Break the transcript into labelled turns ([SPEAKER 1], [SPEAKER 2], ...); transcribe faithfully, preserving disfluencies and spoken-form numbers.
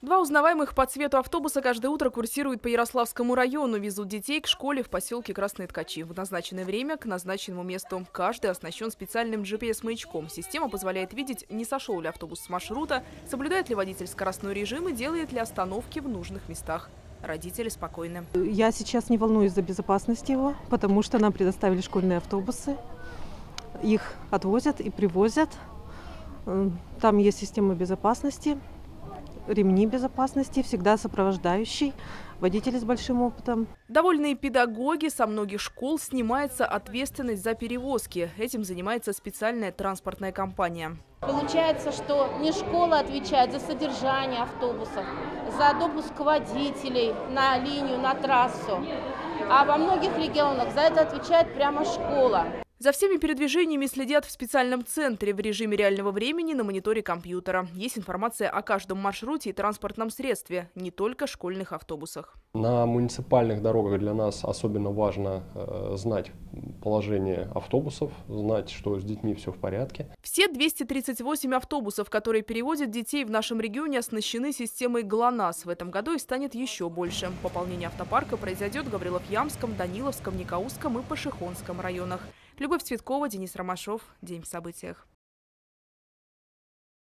[SPEAKER 1] Два узнаваемых по цвету автобуса каждое утро курсируют по Ярославскому району, везут детей к школе в поселке Красные Ткачи. В назначенное время к назначенному месту. Каждый оснащен специальным джи пи эс-маячком. Система позволяет видеть, не сошел ли автобус с маршрута, соблюдает ли водитель скоростной режим и делает ли остановки в нужных местах. Родители спокойны.
[SPEAKER 2] Я сейчас не волнуюсь за безопасность его, потому что нам предоставили школьные автобусы. Их отвозят и привозят. Там есть система безопасности, ремни безопасности, всегда сопровождающий, водители с большим опытом.
[SPEAKER 1] Довольные педагоги, со многих школ снимается ответственность за перевозки. Этим занимается специальная транспортная компания.
[SPEAKER 3] Получается, что не школа отвечает за содержание автобусов, за допуск водителей на линию, на трассу, а во многих регионах за это отвечает прямо школа.
[SPEAKER 1] За всеми передвижениями следят в специальном центре в режиме реального времени на мониторе компьютера. Есть информация о каждом маршруте и транспортном средстве, не только школьных автобусах.
[SPEAKER 4] На муниципальных дорогах для нас особенно важно э, знать положение автобусов, знать, что с детьми все в порядке.
[SPEAKER 1] Все двести тридцать восемь автобусов, которые перевозят детей в нашем регионе, оснащены системой ГЛОНАСС. В этом году их станет еще больше. Пополнение автопарка произойдет в Гаврилов-Ямском, Даниловском, Никаусском и Пашихонском районах. Любовь Цветкова, Денис Ромашов. День в событиях.